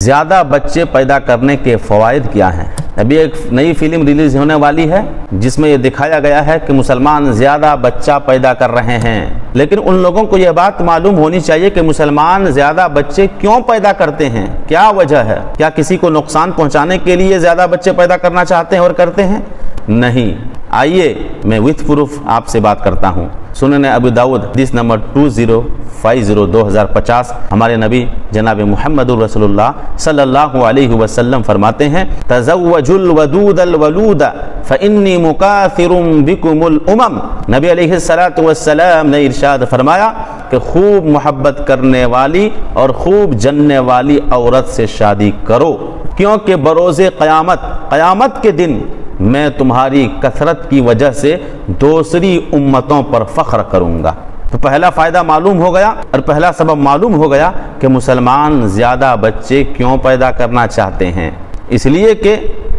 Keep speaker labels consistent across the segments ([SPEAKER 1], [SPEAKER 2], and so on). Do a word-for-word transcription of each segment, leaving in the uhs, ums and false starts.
[SPEAKER 1] زیادہ بچے پیدا کرنے کے فوائد کیا ہیں؟ ابھی ایک نئی فلم ریلیز ہونے والی ہے جس میں یہ دکھایا گیا ہے کہ مسلمان زیادہ بچہ پیدا کر رہے ہیں، لیکن ان لوگوں کو یہ بات معلوم ہونی چاہیے کہ مسلمان زیادہ بچے کیوں پیدا کرتے ہیں، کیا وجہ ہے؟ کیا کسی کو نقصان پہنچانے کے لیے زیادہ بچے پیدا کرنا چاہتے ہیں اور کرتے ہیں؟ نہیں۔ آئیے میں وتھ پروف آپ سے بات کرتا ہوں۔ سنن ابو داؤد حدیث نمبر دو ہزار پچاس دو ہزار پچاس، ہمارے نبی جناب محمد رسول اللہ صلی اللہ علیہ وسلم فرماتے ہیں تزوجوا الودود الولود فانی مکاثر بکم الامم۔ نبی علیہ الصلوۃ والسلام نے ارشاد فرمایا کہ خوب محبت کرنے والی اور خوب جننے والی عورت سے شادی کرو، کیونکہ بروز قیامت قیامت کے دن میں تمہاری کثرت کی وجہ سے دوسری امتوں پر فخر کروں گا۔ تو پہلا فائدہ معلوم ہو گیا اور پہلا سبب معلوم ہو گیا کہ مسلمان زیادہ بچے کیوں پیدا کرنا چاہتے ہیں۔ اس لیے کہ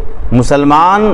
[SPEAKER 1] مسلمان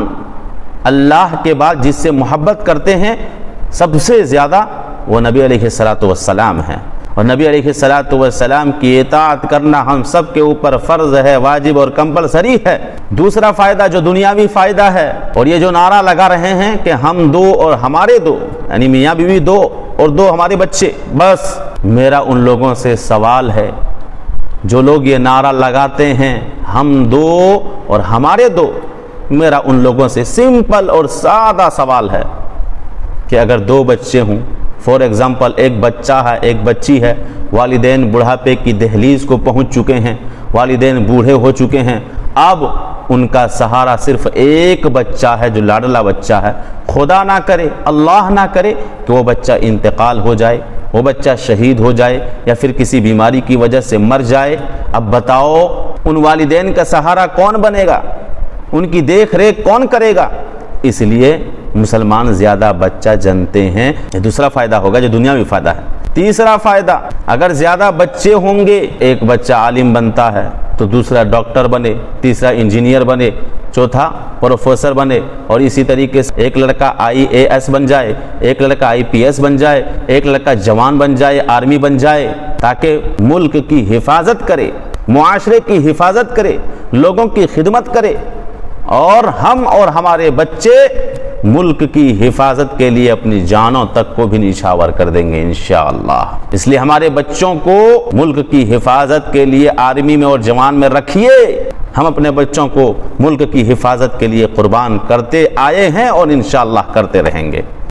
[SPEAKER 1] اللہ کے بعد جس سے محبت کرتے ہیں سب سے زیادہ وہ نبی علیہ الصلوۃ والسلام ہیں، اور نبی علیہ الصلوۃ والسلام کی اطاعت کرنا ہم سب کے اوپر فرض ہے، واجب اور کمپلسری ہے۔ دوسرا فائدہ جو دنیاوی فائدہ ہے، اور یہ جو نعرہ لگا رہے ہیں کہ ہم دو اور ہمارے دو، یعنی میاں بیوی دو اور دو ہمارے بچے، بس میرا ان لوگوں سے سوال ہے جو لوگ یہ نعرہ لگاتے ہیں ہم دو اور ہمارے دو، میرا ان لوگوں سے سمپل اور سادہ سوال ہے کہ اگر دو بچے ہوں، فور ایگزامپل ایک بچہ ہے ایک بچی ہے، والدین بڑھاپے کی دہلیز کو پہنچ چکے ہیں، والدین بوڑھے ہو چکے ہیں، اب ان کا سہارا صرف ایک بچہ ہے جو لاڈلا بچہ ہے، خدا نہ کرے اللہ نہ کرے کہ وہ بچہ انتقال ہو جائے، وہ بچہ شہید ہو جائے یا پھر کسی بیماری کی وجہ سے مر جائے، اب بتاؤ ان والدین کا سہارا کون بنے گا، ان کی دیکھ ریکھ کون کرے گا؟ اس لیے مسلمان زیادہ بچہ جنتے ہیں۔ یہ دوسرا فائدہ ہوگا جو دنیاوی فائدہ ہے۔ تیسرا فائدہ، اگر زیادہ بچے ہوں گے، ایک بچہ عالم بنتا ہے تو دوسرا ڈاکٹر بنے، تیسرا انجینئر بنے، چوتھا پروفیسر بنے، اور اسی طریقے سے ایک لڑکا آئی اے ایس بن جائے، ایک لڑکا آئی پی ایس بن جائے، ایک لڑکا جوان بن جائے، آرمی بن جائے، تاکہ ملک کی حفاظت کرے، معاشرے کی حفاظت کرے، لوگوں کی خدمت کرے، اور ہم اور ہمارے بچے ملک کی حفاظت کے لیے اپنی جانوں تک کو بھی نچھاور کر دیں گے انشاءاللہ۔ اس لیے ہمارے بچوں کو ملک کی حفاظت کے لیے آرمی میں اور جوان میں رکھیے۔ ہم اپنے بچوں کو ملک کی حفاظت کے لیے قربان کرتے آئے ہیں اور انشاءاللہ کرتے رہیں گے۔